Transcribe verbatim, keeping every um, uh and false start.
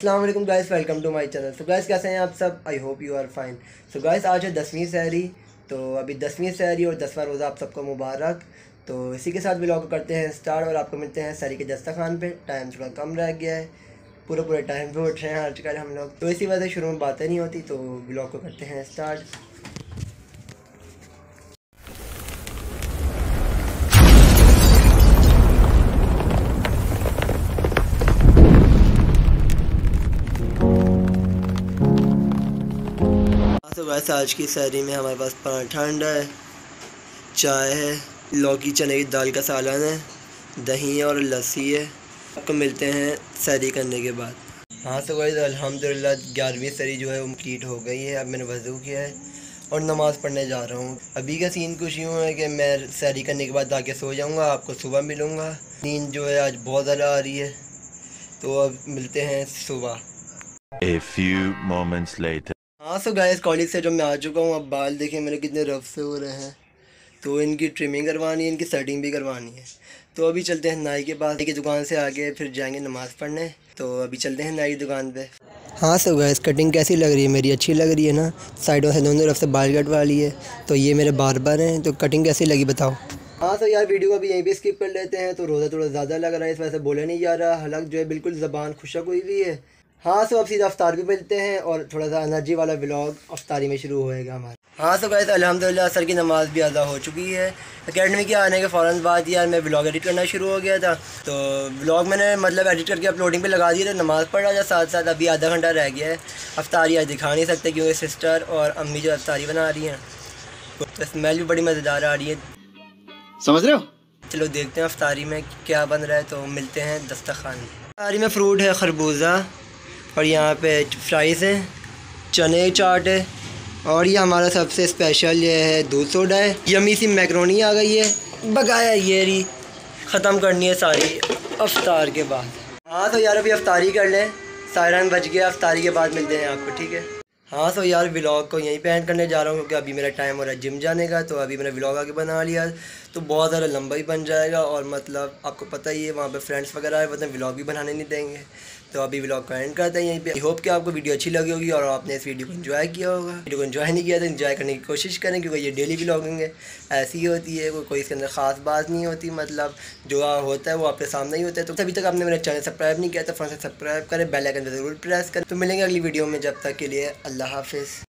अस्सलाम वालेकुम guys, welcome to my channel. So guys, कैसे हैं आप सब? I hope you are fine. So guys, आज है दसवीं सहरी। तो अभी दसवीं सहरी और दसवां रोज़ा आप सबको मुबारक। तो इसी के साथ व्लॉग को करते हैं स्टार्ट और आपको मिलते हैं सहरी के दस्तरखान पे। टाइम थोड़ा कम रह गया है, पूरे पूरे टाइम पे उठ रहे हैं आजकल हम लोग, तो इसी वजह से शुरू में बातें नहीं होती। तो व्लॉग को करते हैं स्टार्ट। तो वैसे आज की सहरी में हमारे पास पराठा अंडा है, चाय है, लौकी चने की दाल का सालन है, दही और लस्सी है। आपको मिलते हैं सहरी करने के बाद। हाँ तो गाइस, अल्हम्दुलिल्लाह ग्यारहवीं सहरी जो है वो कंप्लीट हो गई है। अब मैंने वज़ू किया है और नमाज़ पढ़ने जा रहा हूँ। अभी का सीन कुछ यूँ है कि मैं सहरी करने के बाद आके सो जाऊँगा, आपको सुबह मिलूँगा। नींद जो है आज बहुत ज़्यादा आ रही है, तो अब मिलते हैं सुबह। A few moments later. हाँ सो गाइस, कॉलेज से जो मैं आ चुका हूँ। अब बाल देखें मेरे कितने रफ से हो रहे हैं, तो इनकी ट्रिमिंग करवानी है, इनकी सेटिंग भी करवानी है। तो अभी चलते हैं नाई के पास, नाई की दुकान से आके फिर जाएंगे नमाज़ पढ़ने। तो अभी चलते हैं नाई की दुकान पे। हाँ सो गाइस, कटिंग कैसी लग रही है मेरी? अच्छी लग रही है ना? साइडों से दोनों तरफ से बाल कटवा लिए। तो ये मेरे बार्बर हैं, तो कटिंग कैसी लगी बताओ। हाँ तो यार, वीडियो को अभी यहीं पे स्किप कर लेते हैं। तो रोज़ा थोड़ा ज़्यादा लग रहा है, इस वजह से बोले नहीं जा रहा। हलक जो है बिल्कुल ज़बान खुशक हुई हुई है। हाँ सो अब सीधा अफ्तार भी मिलते हैं और थोड़ा सा एनर्जी वाला व्लॉग अफ्तारी में शुरू होएगा हमारा। हाँ सो गाइस, अल्हम्दुलिल्लाह असर की नमाज़ भी अदा हो चुकी है। एकेडमी के आने के फ़ौरन बाद यार मैं व्लॉग एडिट करना शुरू हो गया था। तो व्लॉग मैंने मतलब एडिट करके अपलोडिंग पे लगा दिया था, नमाज़ पढ़ रहा था साथ साथ। अभी आधा घंटा रह गया है। अफ्तारी आज दिखा नहीं सकते क्योंकि सिस्टर और अम्मी जो अफ्तारी बना रही हैं, तो स्मेल भी बड़ी मज़ेदार आ रही है, समझ रहे हो। चलो देखते हैं अफ्तारी में क्या बन रहा है। तो मिलते हैं दस्तरखान में। अफ्तारी में फ़्रूट है खरबूजा, और यहाँ पे फ्राइज़ हैं, चने चाट है, और ये हमारा सबसे स्पेशल ये है दूध सोडा है। यमी सी मैकरोनी आ गई है, बकाया ये रही ख़त्म करनी है सारी अफ्तार के बाद। हाँ तो यार अभी अफ्तारी कर लें, सायरन बज गया। अफ्तारी के बाद मिलते हैं आपको, ठीक है? हाँ तो यार व्लॉग को यहीं पे एंड करने जा रहा हूँ क्योंकि अभी मेरा टाइम हो रहा है जिम जाने का। तो अभी मैंने व्लॉग आगे बना लिया तो बहुत ज़्यादा लंबा ही बन जाएगा, और मतलब आपको पता ही है वहाँ पे फ्रेंड्स वगैरह आए, मतलब व्लॉग भी बनाने नहीं देंगे। तो अभी व्लॉग का एंड करते हैं यहीं पे। आई होप कि आपको वीडियो अच्छी लगी होगी और आपने इस वीडियो को एंजॉय किया होगा। वीडियो को एंजॉय नहीं किया तो एंजॉय करने की कोशिश करें, क्योंकि ये डेली व्लॉगिंग है, ऐसी ही होती है। कोई इसके अंदर ख़ास बात नहीं होती, मतलब जो होता है वो आपके सामने ही होता है। तो अभी तक आपने मेरा चैनल सब्सक्राइब नहीं किया तो फौरन से सब्सक्राइब करें, बेल आइकन पर ज़रूर प्रेस करें। तो मिलेंगे अगली वीडियो में, जब तक के लिए अल्लाह हाफिज़।